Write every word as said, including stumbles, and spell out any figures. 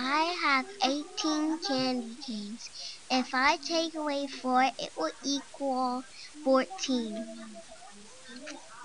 I have eighteen candy canes. If I take away four, it will equal fourteen.